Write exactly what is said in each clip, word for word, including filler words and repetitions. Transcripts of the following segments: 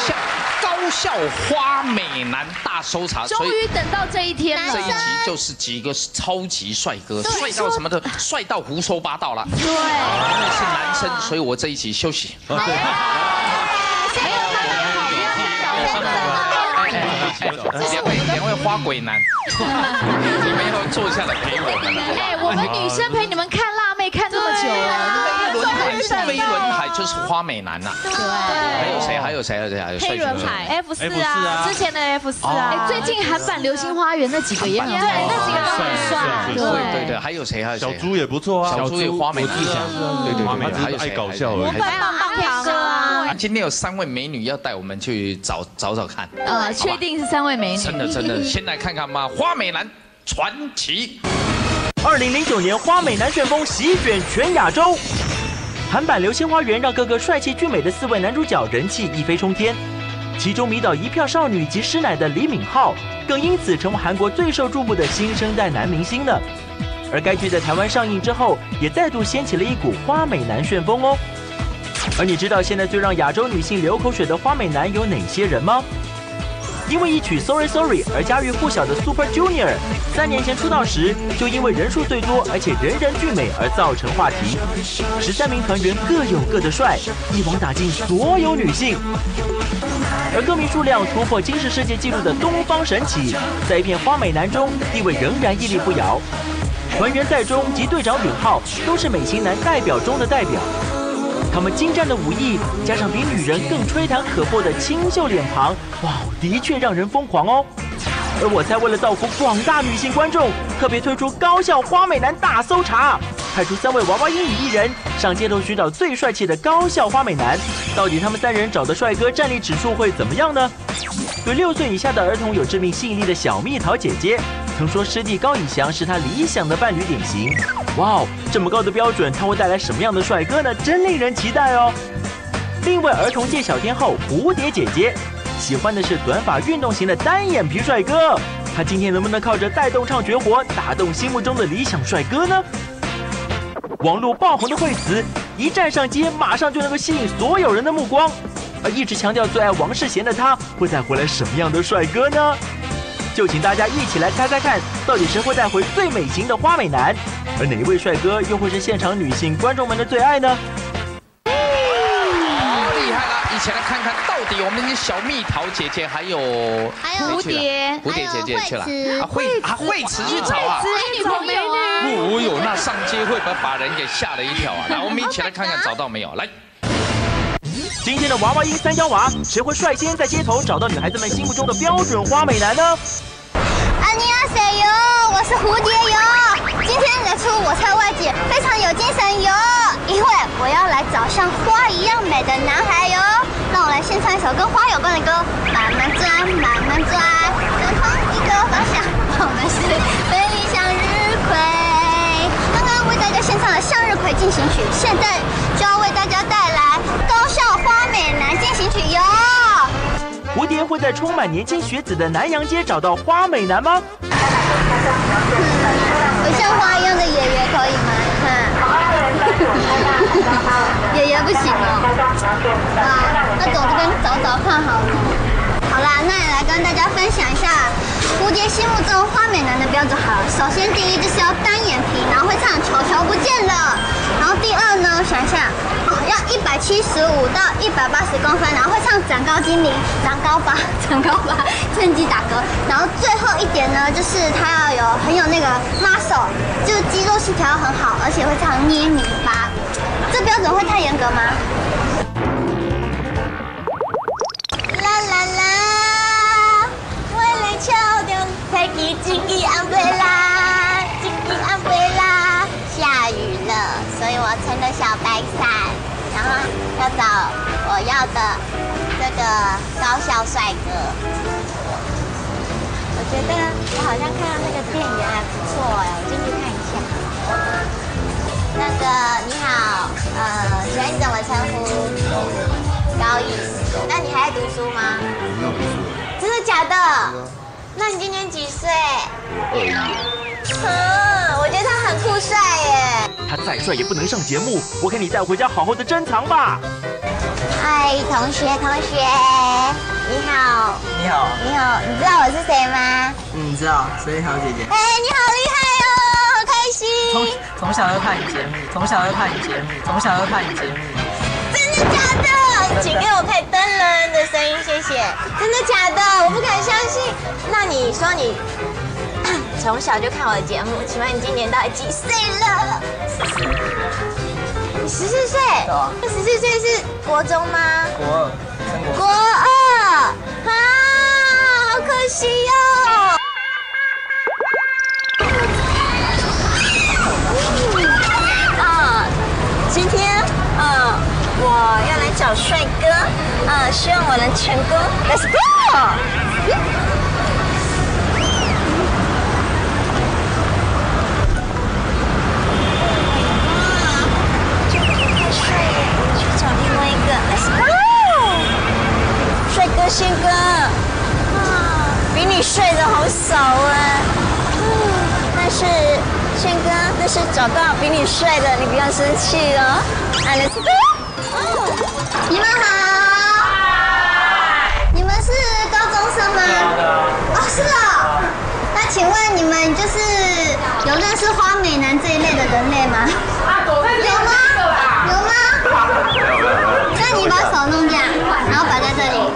校高校花美男大搜查， 终于等到这一天了。 这一集就是几个超级帅哥，帅到什么的，帅到胡说八道了。 对， 因为是男生，所以我这一集休息。对。两位两位花鬼男，你们要坐下来陪我们了。 哎，我们女生陪你们看辣妹看这么久了， 飞轮海就是花美男呐。 对， 还有谁？还有谁？还有谁？还有飞轮海 F 四啊， 之前的 F 四啊，哎，最近韩版《流星花园》那几个也很，对，那几个都很帅。 对对对，还有谁？还有谁？ 小猪也不错啊， 小猪也花美男，对对对，还有谁？ 爱搞笑而已。 还有棒棒哥啊。 今天有三位美女要带我们去找找找看。 呃，确定是三位美女。 真的真的，先来看看吧，花美男传奇。 二零零九年花美男旋风席卷全亚洲，韩版《流星花园》让各个帅气俊美的四位男主角人气一飞冲天，其中迷倒一票少女及师奶的李敏镐，更因此成为韩国最受注目的新生代男明星呢。而该剧在台湾上映之后，也再度掀起了一股花美男旋风哦。而你知道现在最让亚洲女性流口水的花美男有哪些人吗？因为一曲 Sorry Sorry 而家喻户晓的 Super Junior， 三年前出道时就因为人数最多而且人人俊美而造成话题。十三名团员各有各的帅，一网打尽所有女性。而歌迷数量突破金氏世界纪录的东方神起，在一片花美男中地位仍然屹立不摇。团员在中及队长允浩都是美型男代表中的代表。他们精湛的武艺，加上比女人更吹弹可破的清秀脸庞，哇，的确让人疯狂哦。而我才为了造福广大女性观众，特别推出高校花美男大搜查，派出三位娃娃音女艺人上街头寻找最帅气的高校花美男。到底他们三人找的帅哥战力指数会怎么样呢？对六岁以下的儿童有致命吸引力的小蜜桃姐姐，曾说师弟高以翔是她理想的伴侣典型。哇哦，这么高的标准，他会带来什么样的帅哥呢？真令人期待哦。另一位儿童界小天后蝴蝶姐姐，喜欢的是短发运动型的单眼皮帅哥。他今天能不能靠着带动唱绝活，打动心目中的理想帅哥呢？网络爆红的惠子，一站上街，马上就能够吸引所有人的目光。而一直强调最爱王世贤的他，会带回来什么样的帅哥呢？就请大家一起来猜猜看，到底谁会带回最美型的花美男，而哪一位帅哥又会是现场女性观众们的最爱呢？ 好厉害了！一起来看看到底我们的小蜜桃姐姐还有还有蝴蝶， 蝴蝶姐姐去了啊，惠啊惠慈去找啊， 女朋友啊。 哦哟，那上街会不会把人给吓了一跳啊？来，我们一起来看看找到没有？来。 今天的娃娃音三娇娃，谁会率先在街头找到女孩子们心目中的标准花美男呢？ 安妮亚塞哟，我是蝴蝶哟。今天来出我猜外姐，非常有精神哟，因为我要来找像花一样美的男孩哟。让我来献唱一首跟花有关的歌，慢慢转，慢慢转，向同一个方向，我们是美丽向日葵。刚刚为大家献唱了《向日葵进行曲》，现在就要为大家带来高校花美男进行曲哟。 蝴蝶会在充满年轻学子的南洋街找到花美男吗？ 嗯，有像花一样的爷爷可以吗？你看，爷爷不行哦。啊，那走这边找找看好了。好啦，那也来跟大家分享一下蝴蝶心目中花美男的标准好了。首先第一就是要单眼皮，然后会唱球球不见了。然后第二呢，想一下，哦，要一百七十五到一百八十公分，然后会唱长高精灵、长高吧、长高吧，趁机打嗝。然后最后一点呢，就是他要有很有那个 muscle， 就是肌肉线条很好，而且会唱捏泥巴。这标准会太严格吗？啦啦啦，我来敲钟，快给自己安慰啦，自己安慰啦。下雨了，所以我撑着小白伞，然后要找我要的这个高校帅哥。我觉得我好像看到那个店员还不错哎，我进去看一下。那个你好，呃，请问你怎么称呼？高一。那你还在读书吗？没有读书。真的假的？那你今年几岁？二一。嗯，我觉得他很酷帅耶。 他再帅也不能上节目，我给你带回家好好的珍藏吧。 啊， 嗨，同学，同学，你好。 你好。 你好，你知道我是谁吗？ 嗯，知道，水桃姐姐。 哎，你好厉害哦，好开心。 从从小就看你节目，从小就看你节目，从小就看你节目。 真的假的？请给我配灯人的声音，谢谢。真的假的？我不敢相信。那你说你从小就看我的节目，请问你今年到底几岁了？你十四岁？这十四岁是国中吗？ 国二，升国。 国二啊，好可惜哦。啊，今天啊，我要来找帅哥，啊，希望我能成功。Let's go！Let's go， 帅哥宪哥，啊，比你帅的好少哎，嗯，但是宪哥，那是找到比你帅的，你不要生气哦。啊 ，Let's go， 你们好，你们是高中生吗？哦，是哦。那请问你们就是有认识花美男这一类的人类吗？有吗？有吗？那你把手弄这样，然后摆在这里。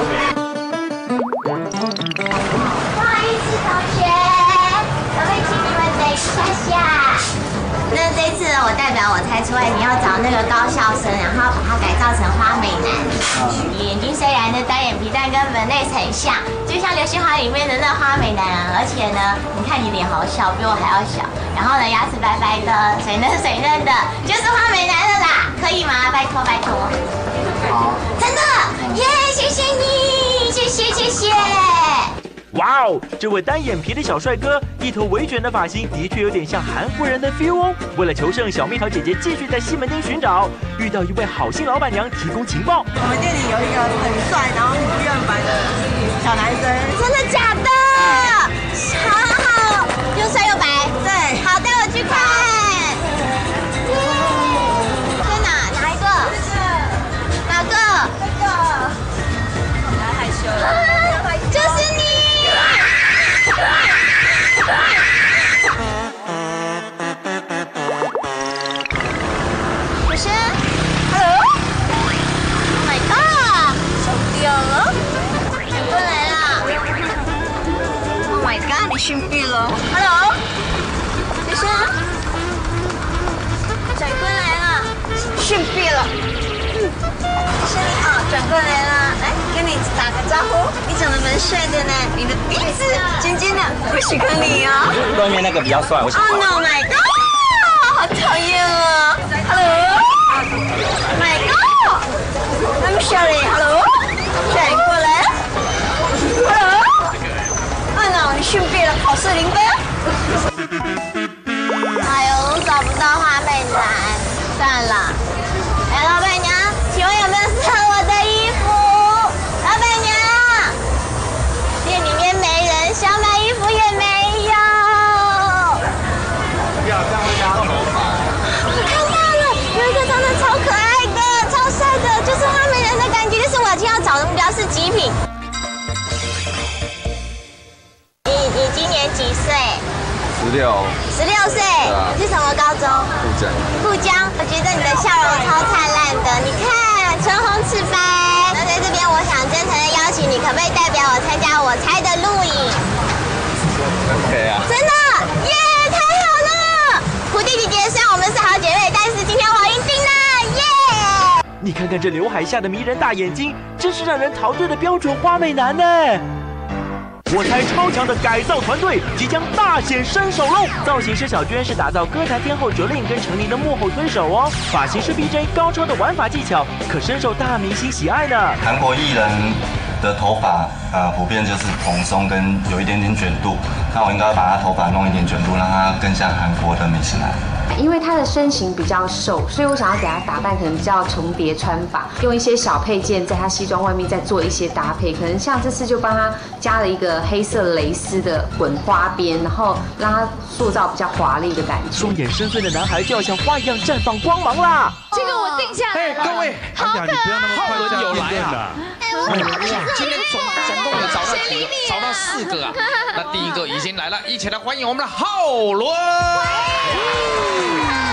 不好意思，同学，可不可以请你们等一下下？那这次我代表我猜出来，你要找那个高校生，然后把他改造成花美男。眼睛虽然的单眼皮，但跟门内很像，就像《流星花园》里面的那花美男。而且呢，你看你脸好小，比我还要小。然后呢，牙齿白白的，水嫩水嫩的，就是花美男了啦，可以吗？拜托拜托。好，真的耶！谢谢你，谢谢谢谢。 哇哦，这位单眼皮的小帅哥，一头微卷的发型，的确有点像韩国人的 feel 哦。为了求胜，小蜜桃姐姐继续在西门町寻找，遇到一位好心老板娘提供情报。 我们店里有一个很帅，然后不愿白的小男生。 真的假的？好好好，又帅又白。对，好，带我去看。在哪？哪一个？哪个？这个。太害羞了。就是你。女生 ，Hello。Oh my god， 手掉了，转过来啦。Oh my god， 你逊毙了。Hello， 女生，转过来了，逊毙了。女生你好，转过来了，来跟你打个招呼。你长得蛮帅的呢，你的鼻子尖尖的，不喜欢你哦。 外面那个比较帅，我喜欢。 Oh no my god， 好讨厌哦。Hello。My God，I'm sorry。Hello， 转过来。Hello。啊 no， 你逊毙了，考试零分。哎呦，找不到花美男，算了。哎，老板娘，请问有没有适合我的衣服？老板娘，店里面没人，想买衣服也没有。 不要这样会压头发。 我看到了，有一个长得超可爱的、超帅的，就是花美男的感觉。就是我今天要找的目标是极品。你你今年几岁？ 十六。 十六岁。 啊、 你是什么高中？ 富江。 富江，我觉得你的笑容超灿烂的。你看，唇红齿白。那在这边，我想真诚的邀请你，可不可以代表我参加我猜的录影 ？OK 啊。真的，耶，太好了！蝴蝶姐姐，虽然我们是好姐妹，但是今天我赢定了，耶！ 你看看这刘海下的迷人大眼睛，真是让人陶醉的标准花美男呢。我猜超强的改造团队即将大显身手喽！造型师小娟是打造歌坛天后Jolin跟陈琳的幕后推手哦，发型师 B J 高超的玩法技巧可深受大明星喜爱呢。 韩国艺人的头发呃普遍就是蓬松跟有一点点卷度，那我应该把他头发弄一点卷度，让他更像韩国的美式男。 因为他的身形比较瘦，所以我想要给他打扮可能比较重叠穿法，用一些小配件在他西装外面再做一些搭配。可能像这次就帮他加了一个黑色蕾丝的滚花边，然后让他塑造比较华丽的感觉。 双眼深邃的男孩就要像花一样绽放光芒啦！ 这个我定下来了。 哎，各位， 好可爱， 浩伦有来啊！今天总总共有找到几个？找到四个啊！那第一个已经来了，一起来欢迎我们的浩伦。